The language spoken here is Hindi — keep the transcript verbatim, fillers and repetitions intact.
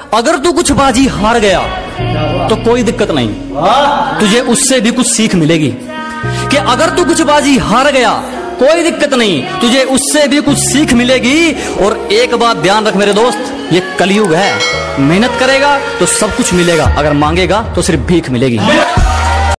अगर तू कुछ बाजी हार गया तो कोई दिक्कत नहीं, तुझे उससे भी कुछ सीख मिलेगी। कि अगर तू कुछ बाजी हार गया कोई दिक्कत नहीं, तुझे उससे भी कुछ सीख मिलेगी। और एक बात ध्यान रख मेरे दोस्त, ये कलयुग है, मेहनत करेगा तो सब कुछ मिलेगा, अगर मांगेगा तो सिर्फ भीख मिलेगी।